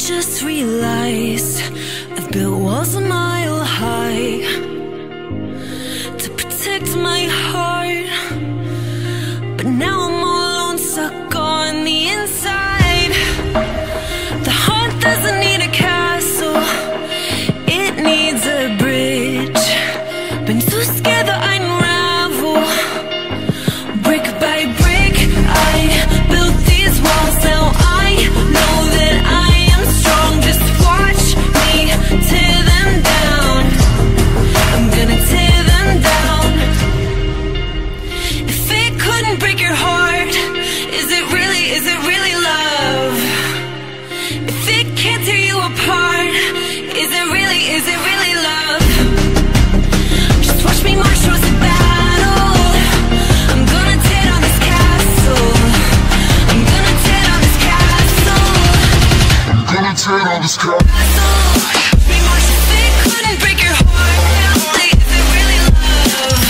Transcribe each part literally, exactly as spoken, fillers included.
just realized I've built walls a mile high to protect my heart, but now I'm all alone, stuck on the inside. The heart doesn't need a castle, it needs a bridge. Been too scared that I'd unravel. Brick by brick, I built these walls. Now I know that I am strong. Just watch me tear them down. I'm gonna tear them down. If it couldn't break your heart, is it really, is it really love? If it can't tear you apart, is it really, is it really love? Just watch me march towards the battle. I'm gonna tear down this castle. I'm gonna tear down this castle. I'm gonna tear down this castle. Watch me march. If it couldn't break your heart, is it really love?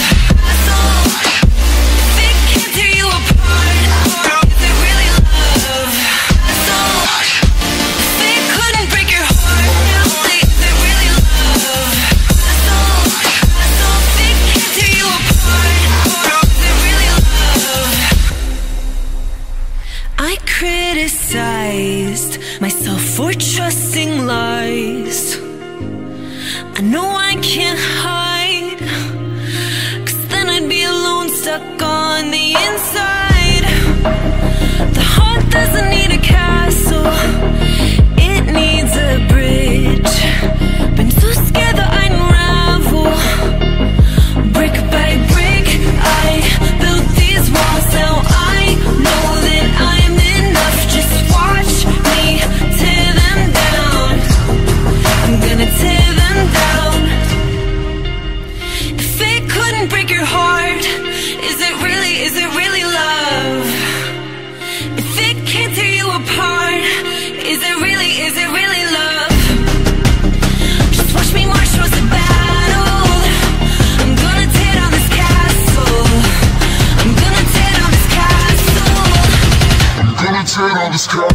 If it can't tear you apart, is it really love? If it couldn't break your heart, is it really love? If it can't tear you apart, is it really love? I criticized myself for trusting lies. I know I can't hide, 'cause then I'd be alone, stuck on the inside. The heart doesn't need a castle, it needs a bridge. Been too scared that I'd unravel. Brick by brick, I built these walls. Now I know that I'm enough. Just watch me tear them down. I'm gonna tear them down. If it couldn't break your heart, is it really, is it really love? If it can't tear you apart, is it really, is it really love? Just watch me march towards the battle. I'm gonna tear down this castle. I'm gonna tear down this castle. I'm gonna tear down this castle.